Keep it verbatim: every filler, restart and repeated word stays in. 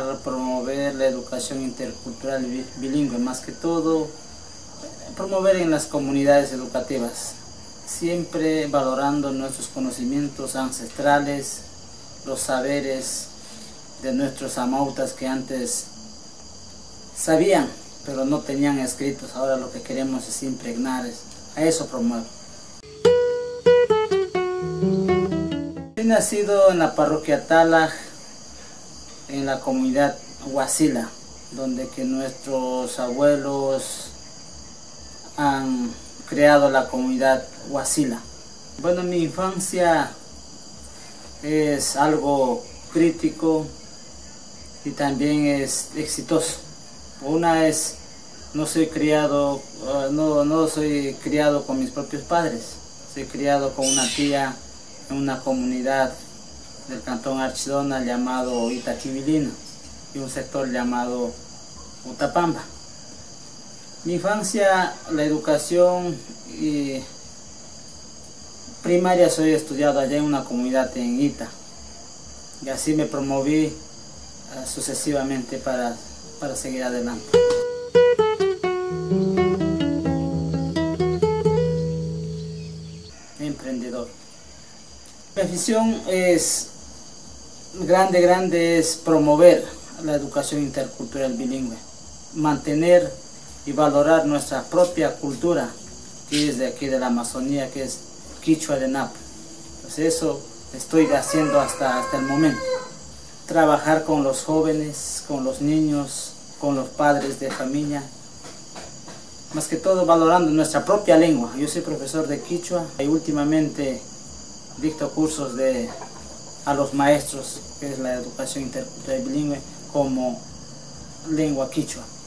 buscar promover la educación intercultural bilingüe, más que todo promover en las comunidades educativas, siempre valorando nuestros conocimientos ancestrales, los saberes de nuestros amautas que antes sabían, pero no tenían escritos. Ahora lo que queremos es impregnar, a eso promuevo. He nacido en la parroquia Talaj, en la comunidad Huasila, donde que nuestros abuelos han creado la comunidad Huasila. Bueno, mi infancia es algo crítico y también es exitoso. Una es, no soy criado, uh, no, no soy criado con mis propios padres, soy criado con una tía en una comunidad del cantón Archidona llamado Itaquivilina y un sector llamado Utapamba. Mi infancia, la educación y primaria soy estudiado allá en una comunidad en Ita, y así me promoví uh, sucesivamente para, para seguir adelante. Emprendedor. Mi afición es grande, grande, es promover la educación intercultural bilingüe, mantener y valorar nuestra propia cultura, que es de aquí de la Amazonía, que es Quichua de Napo. Pues eso estoy haciendo hasta, hasta el momento. Trabajar con los jóvenes, con los niños, con los padres de familia, más que todo valorando nuestra propia lengua. Yo soy profesor de Quichua y últimamente dicto cursos de, a los maestros, que es la educación intercultural bilingüe, como lengua quichua.